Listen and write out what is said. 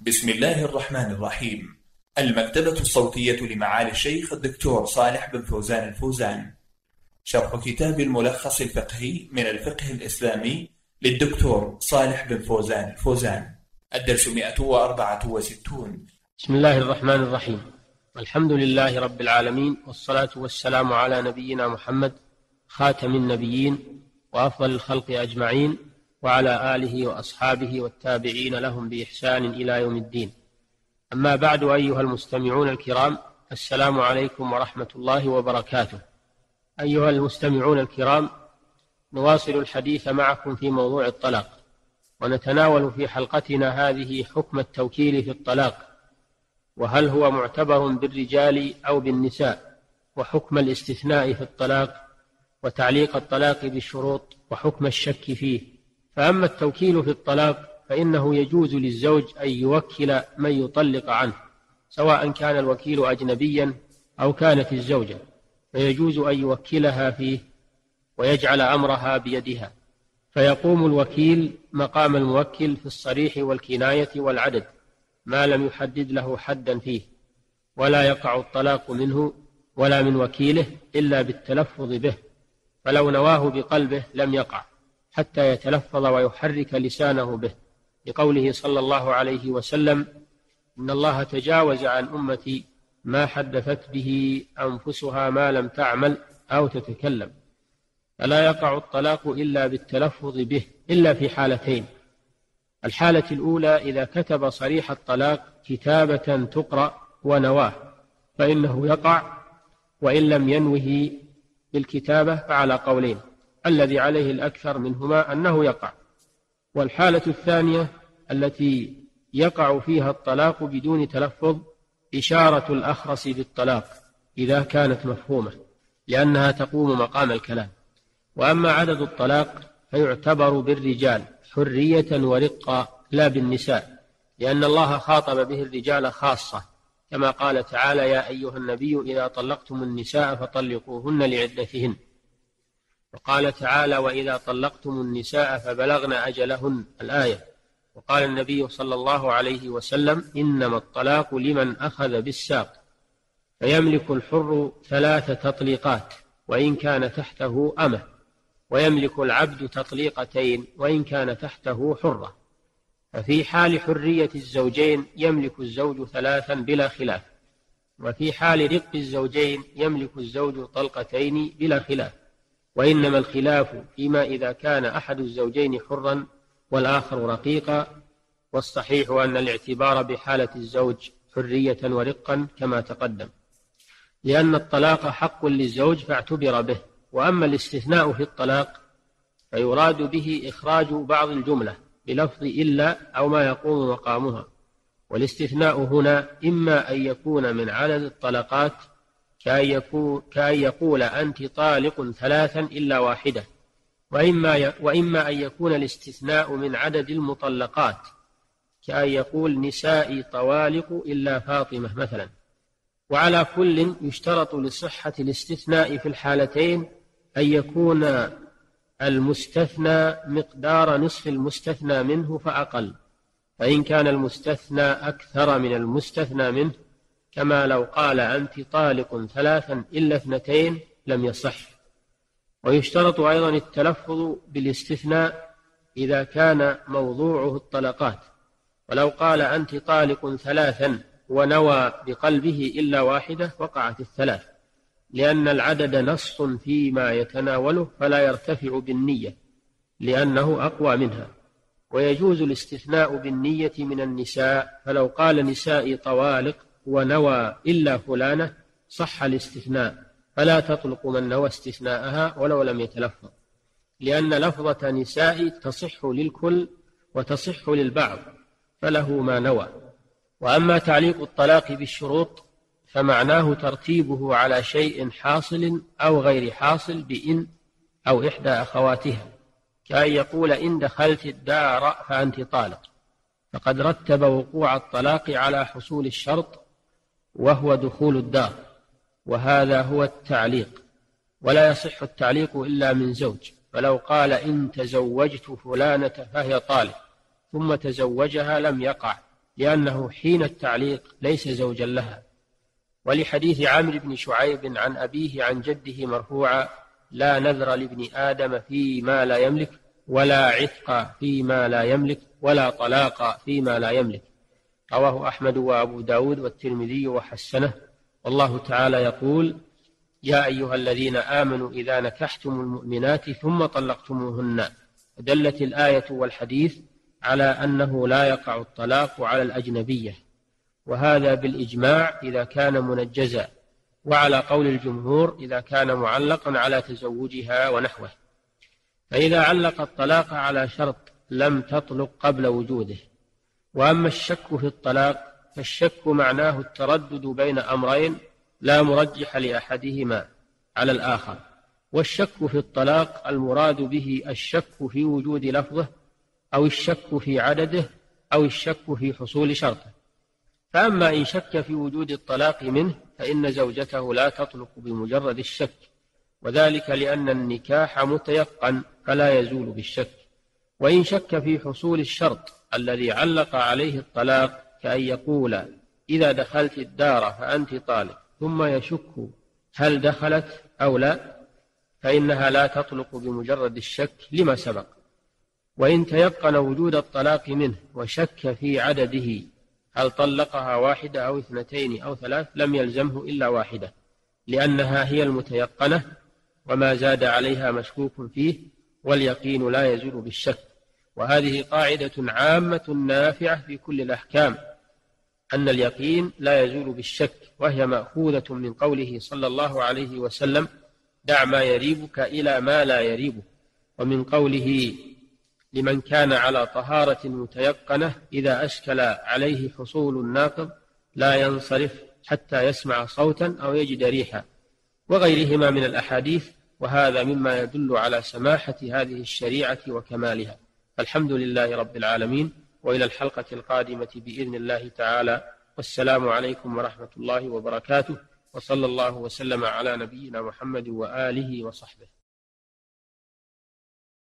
بسم الله الرحمن الرحيم. المكتبة الصوتية لمعالي الشيخ الدكتور صالح بن فوزان الفوزان. شرح كتاب الملخص الفقهي من الفقه الإسلامي للدكتور صالح بن فوزان الفوزان. الدرس 164. بسم الله الرحمن الرحيم. الحمد لله رب العالمين، والصلاة والسلام على نبينا محمد خاتم النبيين وأفضل الخلق أجمعين، وعلى آله وأصحابه والتابعين لهم بإحسان إلى يوم الدين. أما بعد، أيها المستمعون الكرام، السلام عليكم ورحمة الله وبركاته. أيها المستمعون الكرام، نواصل الحديث معكم في موضوع الطلاق، ونتناول في حلقتنا هذه حكم التوكيل في الطلاق، وهل هو معتبر بالرجال أو بالنساء، وحكم الاستثناء في الطلاق، وتعليق الطلاق بالشروط، وحكم الشك فيه. فأما التوكيل في الطلاق فإنه يجوز للزوج أن يوكل من يطلق عنه، سواء كان الوكيل أجنبيا أو كانت الزوجة، فيجوز أن يوكلها فيه ويجعل أمرها بيدها، فيقوم الوكيل مقام الموكل في الصريح والكناية والعدد، ما لم يحدد له حدا فيه، ولا يقع الطلاق منه ولا من وكيله إلا بالتلفظ به، فلو نواه بقلبه لم يقع حتى يتلفظ ويحرك لسانه به، لقوله صلى الله عليه وسلم: إن الله تجاوز عن أمتي ما حدثت به أنفسها ما لم تعمل أو تتكلم. فلا يقع الطلاق إلا بالتلفظ به، إلا في حالتين: الحالة الأولى إذا كتب صريح الطلاق كتابة تقرأ ونواه فإنه يقع، وإن لم ينوه بالكتابة فعلى قولين، الذي عليه الأكثر منهما أنه يقع. والحالة الثانية التي يقع فيها الطلاق بدون تلفظ إشارة الأخرس بالطلاق إذا كانت مفهومة، لأنها تقوم مقام الكلام. وأما عدد الطلاق فيعتبر بالرجال حرية ورقة لا بالنساء، لأن الله خاطب به الرجال خاصة، كما قال تعالى: يا أيها النبي إذا طلقتم النساء فطلقوهن لعدتهن. وقال تعالى: وإذا طلقتم النساء فبلغن أجلهن، الآية. وقال النبي صلى الله عليه وسلم: إنما الطلاق لمن أخذ بالساق، فيملك الحر 3 تطليقات وإن كان تحته أمة، ويملك العبد تطليقتين وإن كان تحته حرة. ففي حال حرية الزوجين يملك الزوج 3 بلا خلاف، وفي حال رق الزوجين يملك الزوج طلقتين بلا خلاف، وإنما الخلاف فيما إذا كان أحد الزوجين حرا والآخر رقيقا، والصحيح أن الاعتبار بحالة الزوج حرية ورقا كما تقدم، لأن الطلاق حق للزوج فاعتبر به. وأما الاستثناء في الطلاق فيراد به إخراج بعض الجملة بلفظ إلا أو ما يقوم مقامها، والاستثناء هنا إما أن يكون من عدد الطلقات، كأن يقول أنت طالق 3 إلا واحدة، وإما أن يكون الاستثناء من عدد المطلقات، كأن يقول نسائي طوالق إلا فاطمة مثلا. وعلى كل يشترط لصحة الاستثناء في الحالتين أن يكون المستثنى مقدار نصف المستثنى منه فأقل، فإن كان المستثنى أكثر من المستثنى منه، كما لو قال أنت طالق 3 إلا 2 لم يصح. ويشترط أيضا التلفظ بالاستثناء إذا كان موضوعه الطلقات، ولو قال أنت طالق 3 ونوى بقلبه إلا واحدة وقعت 3، لأن العدد نص فيما يتناوله فلا يرتفع بالنية لأنه أقوى منها. ويجوز الاستثناء بالنية من النساء، فلو قال نسائي طوالق ونوى إلا فلانة صح الاستثناء، فلا تطلق من نوى استثناءها ولو لم يتلفظ، لأن لفظة نساء تصح للكل وتصح للبعض، فله ما نوى. وأما تعليق الطلاق بالشروط فمعناه ترتيبه على شيء حاصل أو غير حاصل بإن أو إحدى أخواتها، كأن يقول إن دخلت الدار فأنت طالق، فقد رتب وقوع الطلاق على حصول الشرط وهو دخول الدار، وهذا هو التعليق. ولا يصح التعليق إلا من زوج، فلو قال إن تزوجت فلانة فهي طالق ثم تزوجها لم يقع، لأنه حين التعليق ليس زوجا لها. ولحديث عامر بن شعيب عن أبيه عن جده مرفوعا: لا نذر لابن آدم فيما لا يملك، ولا عتق فيما لا يملك، ولا طلاق فيما لا يملك. رواه أحمد وأبو داود والترمذي وحسنه. والله تعالى يقول: يا أيها الذين آمنوا إذا نكحتم المؤمنات ثم طلقتموهن. دلت الآية والحديث على أنه لا يقع الطلاق على الأجنبية، وهذا بالإجماع إذا كان منجزا، وعلى قول الجمهور إذا كان معلقا على تزوجها ونحوه. فإذا علق الطلاق على شرط لم تطلق قبل وجوده. وأما الشك في الطلاق فالشك معناه التردد بين أمرين لا مرجح لأحدهما على الآخر. والشك في الطلاق المراد به الشك في وجود لفظه، أو الشك في عدده، أو الشك في حصول شرطه. فأما إن شك في وجود الطلاق منه فإن زوجته لا تطلق بمجرد الشك، وذلك لأن النكاح متيقن فلا يزول بالشك. وإن شك في حصول الشرط الذي علق عليه الطلاق، كأن يقول: إذا دخلت الدار فأنت طالق، ثم يشك هل دخلت أو لا، فإنها لا تطلق بمجرد الشك لما سبق. وإن تيقن وجود الطلاق منه وشك في عدده، هل طلقها واحدة أو اثنتين أو ثلاث، لم يلزمه إلا واحدة، لأنها هي المتيقنة، وما زاد عليها مشكوك فيه، واليقين لا يزول بالشك. وهذه قاعدة عامة نافعة في كل الأحكام، أن اليقين لا يزول بالشك، وهي مأخوذة من قوله صلى الله عليه وسلم: دع ما يريبك إلى ما لا يريبك. ومن قوله لمن كان على طهارة متيقنة: إذا أشكل عليه حصول الناقض لا ينصرف حتى يسمع صوتا أو يجد ريحا، وغيرهما من الأحاديث. وهذا مما يدل على سماحة هذه الشريعة وكمالها. الحمد لله رب العالمين، وإلى الحلقة القادمة بإذن الله تعالى، والسلام عليكم ورحمة الله وبركاته، وصلى الله وسلم على نبينا محمد وآله وصحبه.